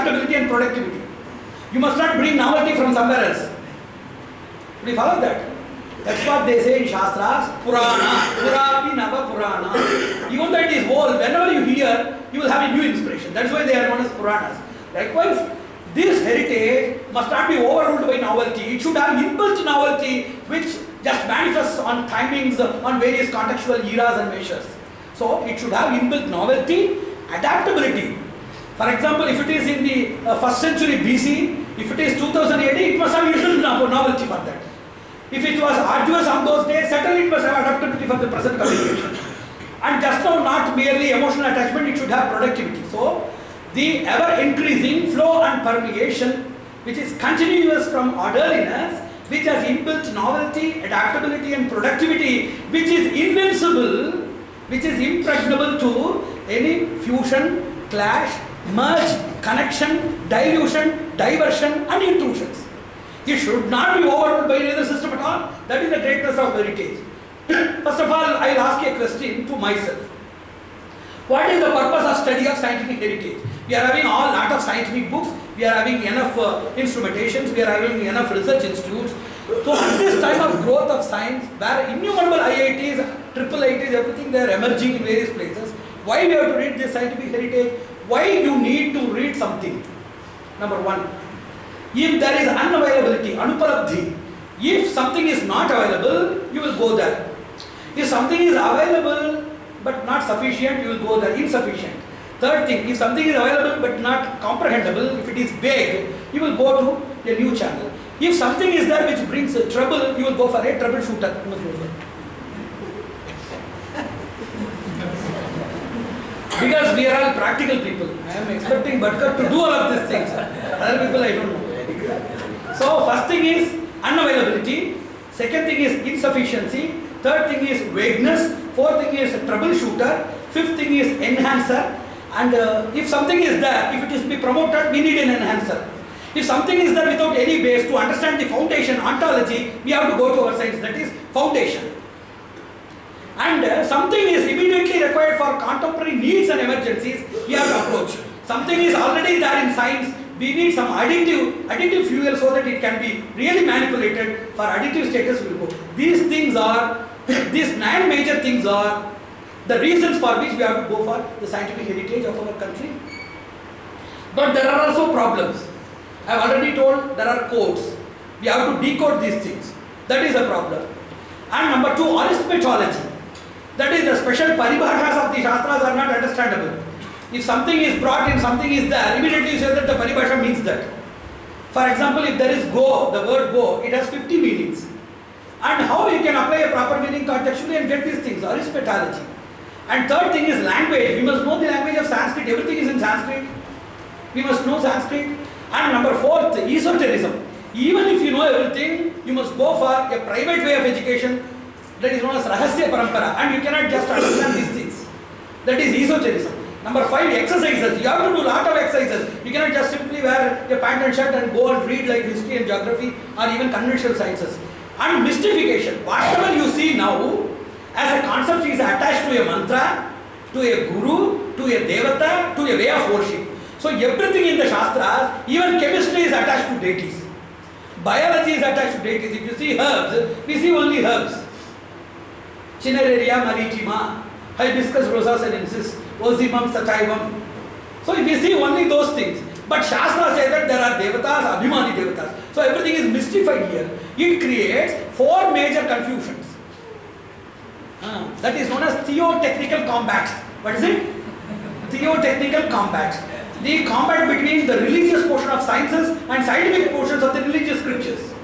adaptability and productivity. You must not bring novelty from somewhere else. Do you follow that? That's what they say in Shastras, Purana, Purapi Nava Purana. Even though it is old, whenever you hear, you will have a new inspiration. That's why they are known as Puranas. Likewise, this heritage must not be overruled by novelty. It should have inbuilt novelty which just manifests on timings, on various contextual eras and measures. So, it should have inbuilt novelty, adaptability. For example, if it is in the 1st century BC, if it is 2000 AD, it must have inbuilt novelty for that. If it was arduous on those days, certainly it must have adaptability for the present communication. And just now, not merely emotional attachment, it should have productivity. So, the ever increasing flow and permeation, which is continuous from orderliness, which has inbuilt novelty, adaptability and productivity, which is invincible, which is impregnable to any fusion, clash, merge, connection, dilution, diversion and intrusions. It should not be overruled by any other system at all. That is the greatness of heritage. First of all, I will ask a question to myself. What is the purpose of study of scientific heritage? We are having a lot of scientific books, we are having enough instrumentations, we are having enough research institutes. So at this time of growth of science, where innumerable IITs, triple IITs, everything they are emerging in various places, why we have to read this scientific heritage? Why you need to read something? Number one, if there is unavailability, anupalabdhi, if something is not available, you will go there. If something is available but not sufficient, you will go there, insufficient. Third thing, if something is available but not comprehensible, if it is vague, you will go to a new channel. If something is there which brings trouble, you will go for a troubleshooter. Because we are all practical people. I am expecting Bhatkar to do all of these things. Other people I don't know. So first thing is unavailability. Second thing is insufficiency. Third thing is vagueness. Fourth thing is troubleshooter. Fifth thing is enhancer. And if something is there, if it is to be promoted, we need an enhancer. If something is there without any base, to understand the foundation, ontology, we have to go to our science, that is foundation. And something is immediately required for contemporary needs and emergencies, we have to approach. Something is already there in science, we need some additive fuel so that it can be really manipulated. For additive status, we will go. These things are, these 9 major things are the reasons for which we have to go for the scientific heritage of our country. But there are also problems. I have already told there are codes. We have to decode these things. That is a problem. And number 2, arithmetology. That is the special paribhashas of the Shastras are not understandable. If something is brought in, something is there, immediately you say that the paribhasha means that. For example, if there is go, the word go, it has 50 meanings. And how you can apply a proper meaning contextually and get these things, arithmetology. And third thing is language. We must know the language of Sanskrit. Everything is in Sanskrit. We must know Sanskrit. And number 4th, esotericism. Even if you know everything, you must go for a private way of education that is known as Rahasya Parampara. And you cannot just understand these things. That is esotericism. Number 5, exercises. You have to do a lot of exercises. You cannot just simply wear a pant and shirt and go and read like history and geography or even conventional sciences. And mystification. Whatever you see now as a concept is attached to a mantra, to a guru, to a devata, to a way of worship. So everything in the Shastras, even chemistry is attached to deities. Biology is attached to deities. If you see herbs, we see only herbs. Cineraria maritima, Hibiscus rosa sinensis, Osimum sativum. So if you see only those things. But Shastra says that there are devatas, abhimani devatas. So everything is mystified here. It creates 4 major confusions. That is known as theotechnical combat. What is it? Theotechnical combat. The combat between the religious portion of sciences and scientific portions of the religious scriptures.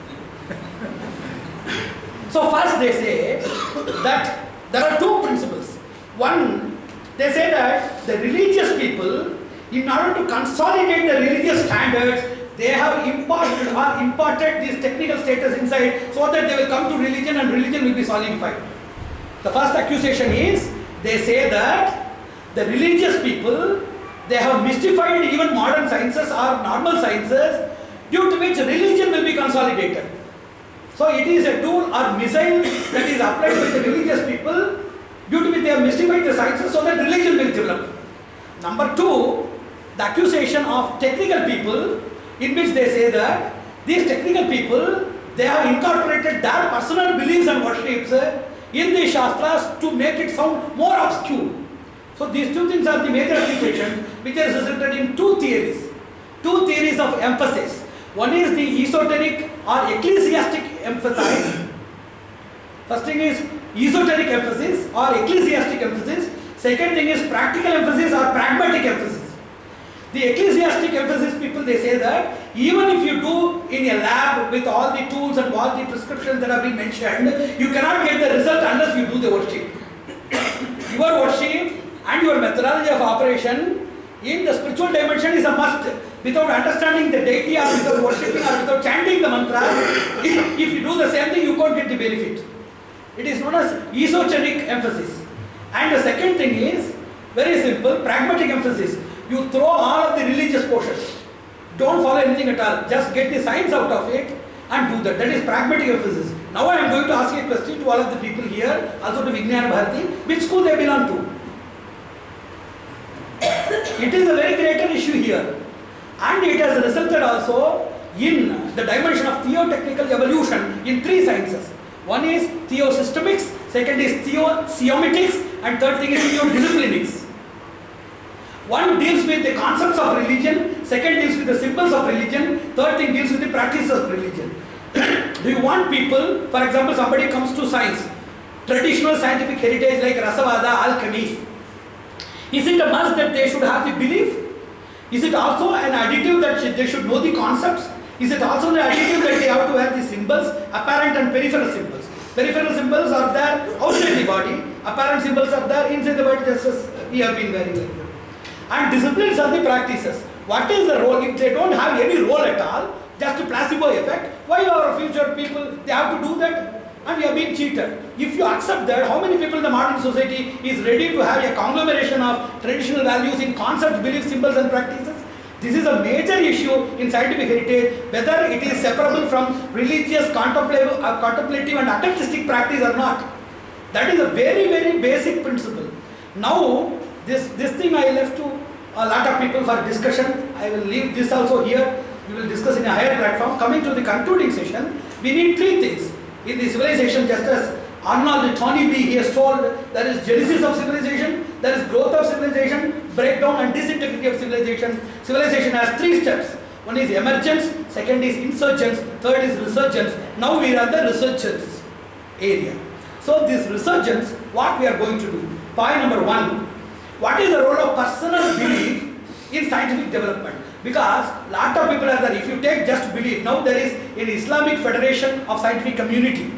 So first they say that there are 2 principles. One, they say that the religious people, in order to consolidate the religious standards, they have imparted this technical status inside so that they will come to religion and religion will be solidified. The first accusation is, they say that the religious people, they have mystified even modern sciences or normal sciences, due to which religion will be consolidated. So it is a tool or missile that is applied by the religious people, due to which they have mystified the sciences so that religion will develop. Number 2, the accusation of technical people, in which they say that these technical people, they have incorporated their personal beliefs and worships in the Shastras to make it sound more obscure. So these two things are the major accusations which has resulted in two theories of emphasis. One is the esoteric or ecclesiastic emphasis. First thing is esoteric emphasis or ecclesiastic emphasis. Second thing is practical emphasis or pragmatic emphasis. The ecclesiastic emphasis people, they say that even if you do in a lab with all the tools and all the prescriptions that have been mentioned, you cannot get the result unless you do the worship. Your worship and your methodology of operation in the spiritual dimension is a must. Without understanding the deity or without worshipping or without chanting the mantra, if you do the same thing, you can't get the benefit. It is known as esoteric emphasis. And the second thing is very simple, pragmatic emphasis. You throw all of the religious portions. Don't follow anything at all. Just get the science out of it and do that. That is pragmatic emphasis. Now I am going to ask a question to all of the people here, also to Vijnana Bharati, which school they belong to. It is a very greater issue here. And it has resulted also in the dimension of theotechnical evolution in three sciences. One is theosystemics, second is theosemiotics, and third thing is theodisciplinics. One deals with the concepts of religion, second deals with the symbols of religion, third thing deals with the practices of religion. Do you want people, for example, somebody comes to science, traditional scientific heritage like Rasavada, alchemy. Is it a must that they should have the belief? Is it also an additive that they should know the concepts? Is it also an additive that they have to have the symbols, apparent and peripheral symbols? Peripheral symbols are there outside the body, apparent symbols are there inside the body, just as we have been very like that. And disciplines are the practices. What is the role? If they don't have any role at all, just a placebo effect, why our future people, they have to do that? And we are being cheated. If you accept that, how many people in the modern society is ready to have a conglomeration of traditional values in concepts, beliefs, symbols and practices? This is a major issue in scientific heritage, whether it is separable from religious, contemplative and occultistic practice or not. That is a very, very basic principle. Now, this thing I left to a lot of people for discussion. I will leave this also here. We will discuss in a higher platform. Coming to the concluding session, we need three things. In the civilization, just as Arnold Toynbee, he has told, there is genesis of civilization, there is growth of civilization, breakdown and disintegrity of civilization. Civilization has three steps. One is emergence, second is insurgence, third is resurgence. Now we are at the resurgence area. So this resurgence, what we are going to do? Point number one, what is the role of personal belief in scientific development? Because lot of people are there. If you take just belief, now there is an Islamic Federation of Scientific Community.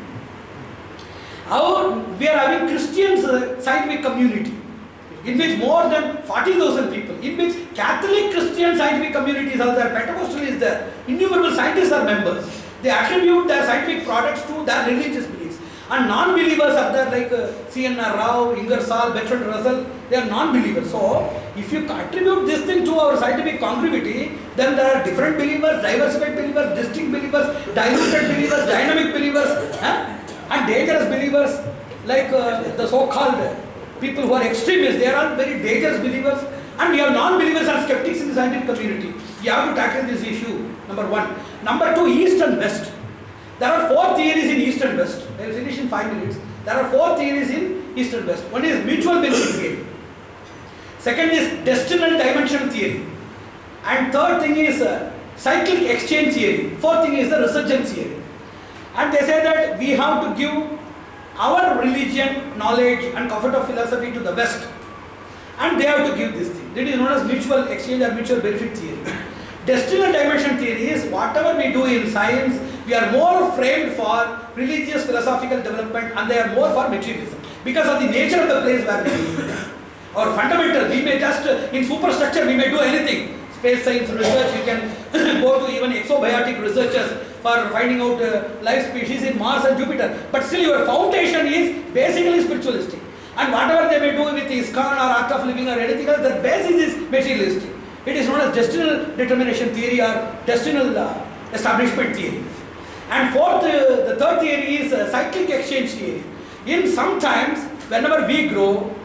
We are having Christian scientific community, in which more than 40,000 people, in which Catholic Christian scientific communities are there, Pentecostal is there, innumerable scientists are members. They attribute their scientific products to their religious beliefs. And non-believers are there like C.N.R. Rao, Ingersoll, Bertrand Russell, they are non-believers. So, if you attribute this thing to our scientific congruity, then there are different believers, diversified believers, distinct believers, diluted believers, dynamic believers, and dangerous believers like the so-called people who are extremists. They are all very dangerous believers. And we have non-believers and skeptics in the scientific community. You have to tackle this issue, number one. Number two, East and West. There are four theories in East and West. I will finish in 5 minutes. There are four theories in East and West. One is mutual benefit theory. Second is destinal dimension theory. And third thing is cyclic exchange theory. Fourth thing is the resurgence theory. And they say that we have to give our religion, knowledge and comfort of philosophy to the West. And they have to give this thing. That is known as mutual exchange or mutual benefit theory. Destinal dimension theory is whatever we do in science, we are more framed for religious philosophical development and they are more for materialism. Because of the nature of the place where we live. Our fundamental, we may just, in superstructure we may do anything. Space science research, you can go to even exobiotic researchers for finding out life species in Mars and Jupiter. But still your foundation is basically spiritualistic. And whatever they may do with ISKCON or Art of Living or anything else, their basis is materialistic. It is known as destinal determination theory or destinal establishment theory. And fourth, the third theory is cyclic exchange theory. In sometimes, whenever we grow,